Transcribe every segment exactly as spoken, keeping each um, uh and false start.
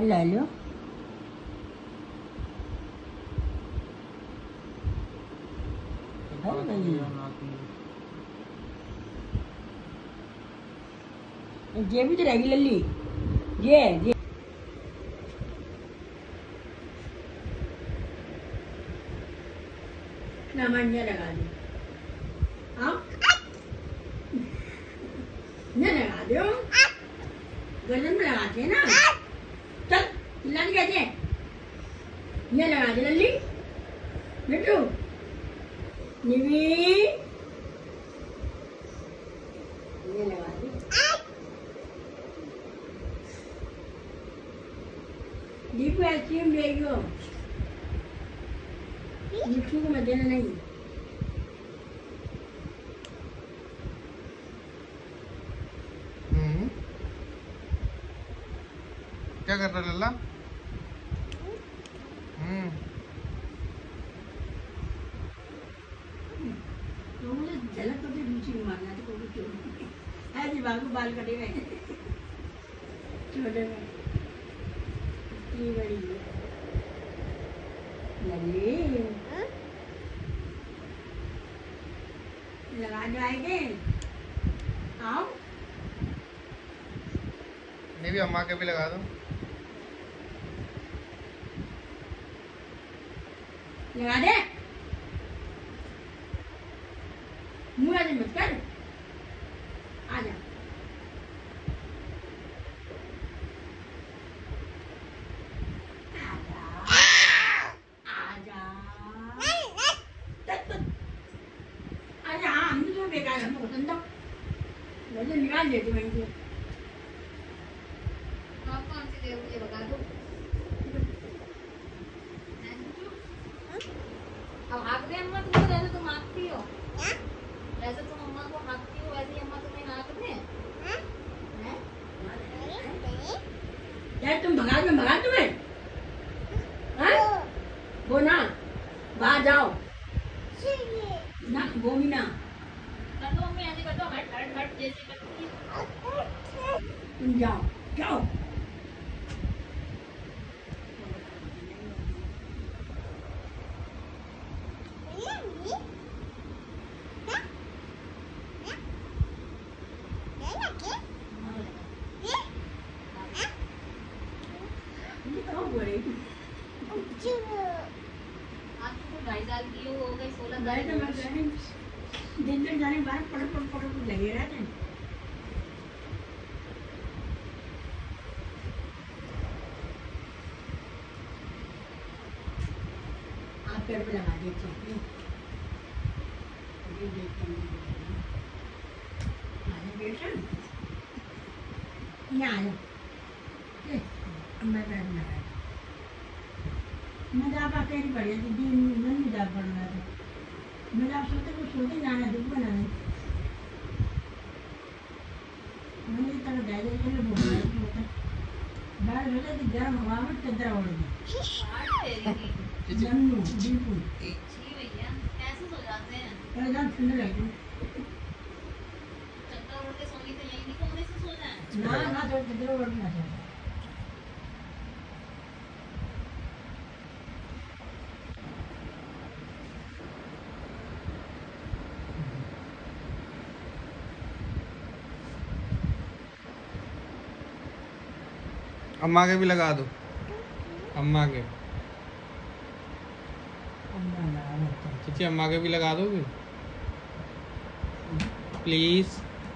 और ले लो। ये भी तो रहेगी लल्ली। ये ये नामांजा लगा दो। हाँ ये लगा दो। गर्दन में लगाते हैं ना। चल चिल्ला नहीं कहते। ये लगा दे लल्ली। बेटू निवी ये लगा दे। दीपू आइसक्रीम ले लो। मिठू को मत देना नहीं। हम्म क्या कर रहा लल्ला? हम्म तो मुझे झलक तो दूसरी मारना तो कोई क्यों नहीं है जी बाबू बाल कटे हुए छोटे में इतनी बड़ी लल्ली लगा जाएंगे। आओ नहीं भी अम्मा के भी लगा दो। लगा दे। मुँह ऐसे मत कर। आ जा बेकार है हमको धंधा वैसे निकाल देती वहीं से। आप कौन सी दे मुझे बता दो। अब हाँक दे अम्मा तुमको जैसे तुम हाँकती हो। जैसे तुम अम्मा को हाँकती हो वैसे अम्मा तुम्हें हाँक दे। यार तुम भगा दो भगा तुम्हें हाँ वो ना बाहर जाओ ना वो भी ना कर दो मम्मी ऐसे कर दो हट हट हट जैसे करती है। तुम जाओ जाओ। आज तो ढाई साल की हो गई सोलह गए तो मैं गए दिन तक जाने के बाद पड़ पड़ पड़ लगे रहते हैं। आप पेड़ पे लगा दीजिए। बेटा यहाँ आ जाओ। मैं पेड़ में लगा मुझे आप अकेली पड़ी थी दिन में मुझे आप पड़ रहा था। मुझे आप सोचते कुछ सोते जाना दुख बनाने मुझे तक दे दे के बोल रहा होता बाहर होता कि गर्म हवा में चदरा ओढ़ दी जन्नू बिल्कुल जी भैया कैसे सो जाते हैं। एकदम ठंड लगी चद्दर ओढ़ के सोने तो यही नहीं कोने से सो जाए ना ना तो चदरा ओढ़ना चाहिए। अम्मा के भी लगा दो। अम्मा के चाची अम्मा के भी लगा दोगे प्लीज।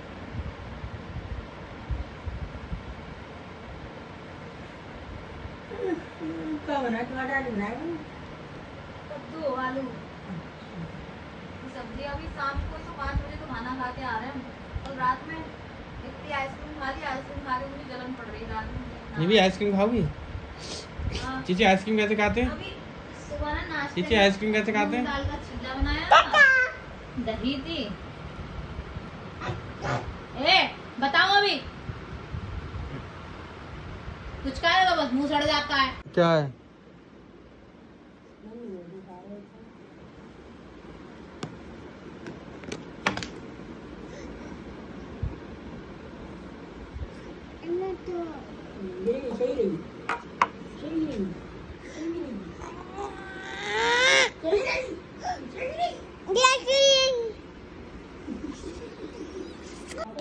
क्या बना तुम्हारा बनाया कद्दू आलू सब्जी। अभी शाम को तो पाँच बजे तो खाना खा के आ रहे हैं और रात में इतनी आइसक्रीम खा ली आइसक्रीम खा के मुझे जलन पड़ रही रात में। ये भी आइसक्रीम खाओगी? चीची आइसक्रीम कैसे खाते हैं? अभी सुबह ना नाश्ते चीची आइसक्रीम कैसे खाते हैं? दाल का छिल्ला बनाया दही थी। ए बताओ अभी कुछ कह रहे हो बस मुंह सड़ जाता है। क्या है? सही रही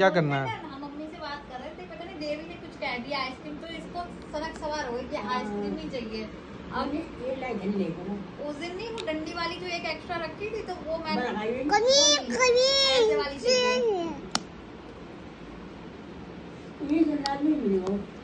क्या करना है? हम मम्मी से बात कर रहे थे, पता नहीं देवी ने कुछ कह दिया आइसक्रीम, तो इसको सनक सवार हो गई कि आइसक्रीम ही चाहिए। अब ये लाई झल्ले को उस दिन नहीं वो डंडी वाली जो एक एक्स्ट्रा रखी थी, तो वो मैं बड़ा खाई ऐसे वाली चाहिए। ये जल्लाद नहीं मिलेगा।